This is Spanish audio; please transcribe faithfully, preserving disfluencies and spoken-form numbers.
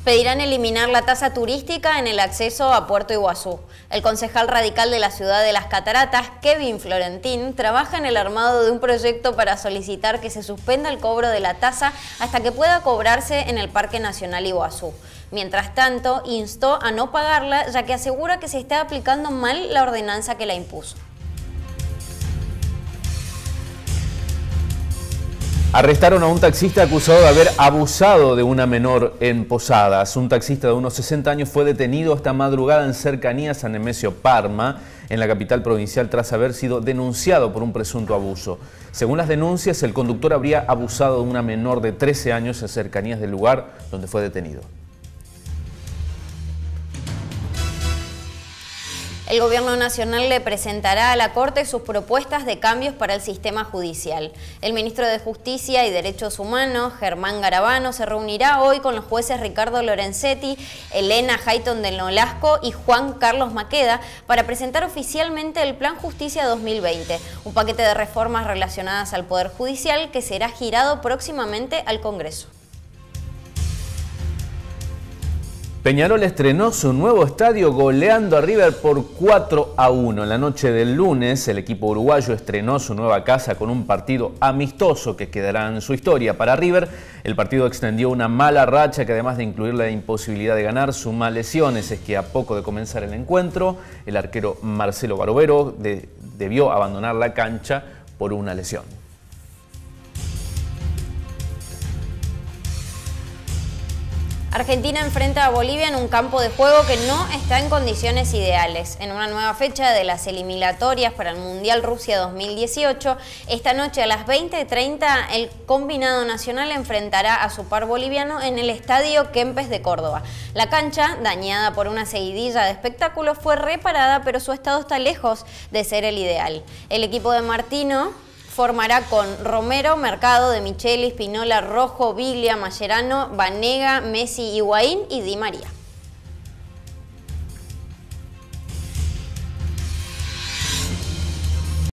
Pedirán eliminar la tasa turística en el acceso a Puerto Iguazú. El concejal radical de la ciudad de Las Cataratas, Kevin Florentín, trabaja en el armado de un proyecto para solicitar que se suspenda el cobro de la tasa hasta que pueda cobrarse en el Parque Nacional Iguazú. Mientras tanto, instó a no pagarla, ya que asegura que se está aplicando mal la ordenanza que la impuso. Arrestaron a un taxista acusado de haber abusado de una menor en Posadas. Un taxista de unos sesenta años fue detenido esta madrugada en cercanías a San Nemesio Parma, en la capital provincial, tras haber sido denunciado por un presunto abuso. Según las denuncias, el conductor habría abusado de una menor de trece años en cercanías del lugar donde fue detenido. El Gobierno Nacional le presentará a la Corte sus propuestas de cambios para el sistema judicial. El ministro de Justicia y Derechos Humanos, Germán Garabano, se reunirá hoy con los jueces Ricardo Lorenzetti, Elena Hayton del Nolasco y Juan Carlos Maqueda para presentar oficialmente el Plan Justicia dos mil veinte, un paquete de reformas relacionadas al Poder Judicial que será girado próximamente al Congreso. Peñarol estrenó su nuevo estadio goleando a River por cuatro a uno. En la noche del lunes, el equipo uruguayo estrenó su nueva casa con un partido amistoso que quedará en su historia. Para River, el partido extendió una mala racha que, además de incluir la imposibilidad de ganar, suma lesiones. Es que a poco de comenzar el encuentro, el arquero Marcelo Barovero de, debió abandonar la cancha por una lesión. Argentina enfrenta a Bolivia en un campo de juego que no está en condiciones ideales. En una nueva fecha de las eliminatorias para el Mundial Rusia dos mil dieciocho, esta noche a las veinte treinta el combinado nacional enfrentará a su par boliviano en el Estadio Kempes de Córdoba. La cancha, dañada por una seguidilla de espectáculos, fue reparada, pero su estado está lejos de ser el ideal. El equipo de Martino formará con Romero, Mercado, De Michelis, Pinola, Rojo, Viglia, Mascherano, Banega, Messi, Higuaín y Di María.